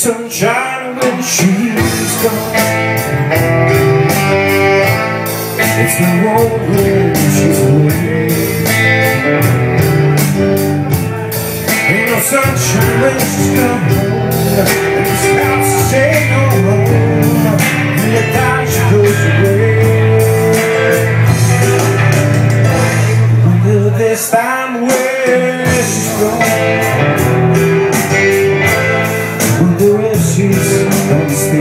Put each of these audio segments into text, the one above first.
sunshine when she's gone. It's the road when she's away. Ain't no sunshine when she's gone. And this house ain't no home. And the time she goes away. Will this time where she's gone? She's gonna stay.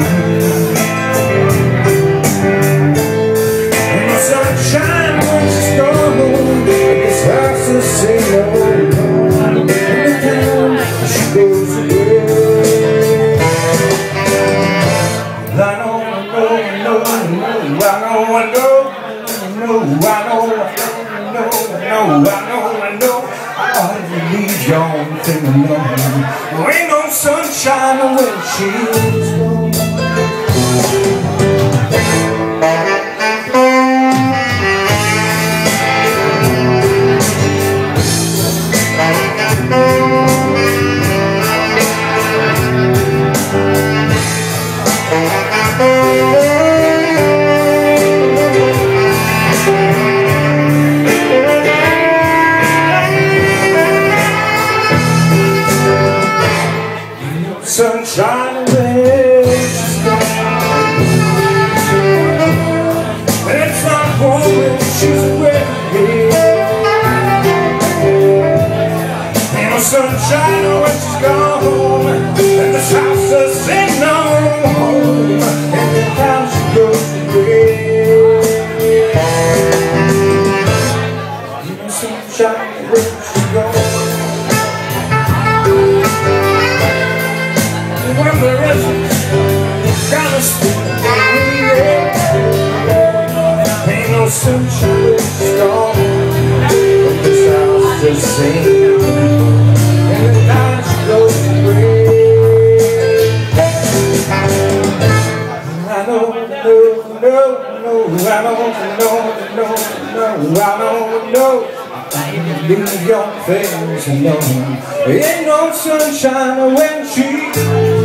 And the sunshine when she's gone, and this house will say no more. And the time she goes away. I know, I know, I leave your thing alone. There ain't no sunshine when she's gone. Sunshine when she's gone. And it's not home when she's away. Ain't no sunshine when she's gone. And this house doesn't no home. And the time she goes away. Ain't no sunshine when she's gone. When there isn't gotta stay. Ain't no sunshine when she's gone. But this house just sings. And the night she goes away. I know, I leave your face alone. Ain't no sunshine when she's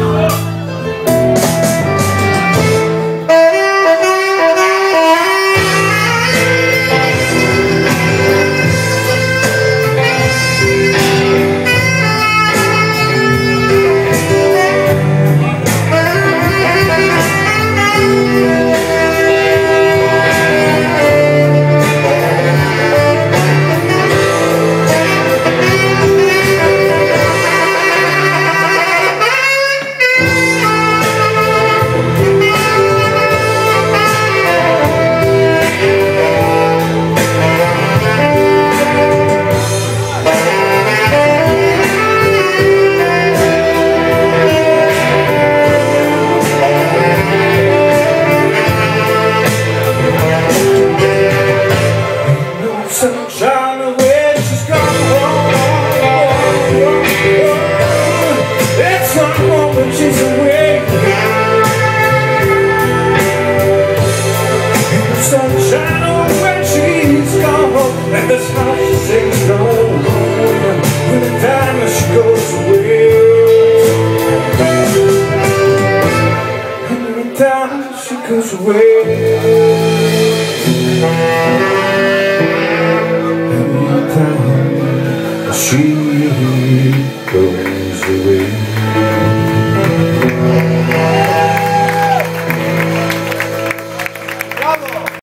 sunshine when she's gone. It's not home when she's away. And the sunshine when she's gone. And this house sings no more. When the time she goes away. And the time she goes away. She goes away.